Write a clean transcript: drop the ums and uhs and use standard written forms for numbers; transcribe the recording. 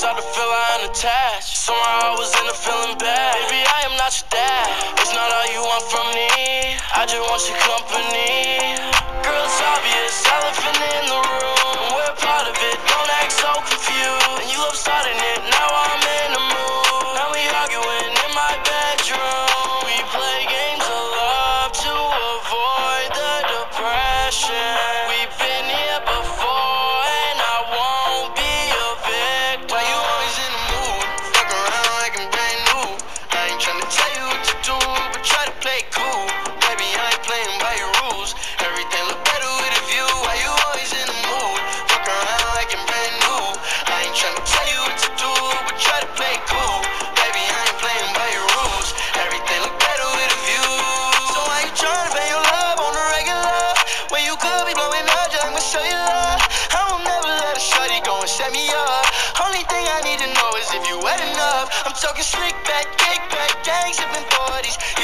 start to feel I unattached. Somehow I was in a feeling bad. Baby, I am not your dad. It's not all you want from me. I just want your company. Girl, it's obvious, elephant in the room. We're part of it, don't act so confused. And you love starting it, now I'm in the mood. Now we arguing in my bedroom. We play games of love to avoid the depression. We've been here before, and I won't be a victim. Why you always in the mood? Fuck around like I'm brand new. I ain't tryna tell you what to do, but try to play it cool. Baby, I ain't playing by your rules. Everything look better with a view. Why you always in the mood? Fuck around like I'm brand new. I ain't tryna tell you what to do, but try to play it cool. Baby, I ain't playing by your rules. Everything look better with a view. So why you tryna pay your love on the regular? When you could be blowing up just like my cellular. I will never let a shorty go and set me up. Only thing I need to know is if you wet enough. I'm talking slick back, kick back, gang sipping 40s.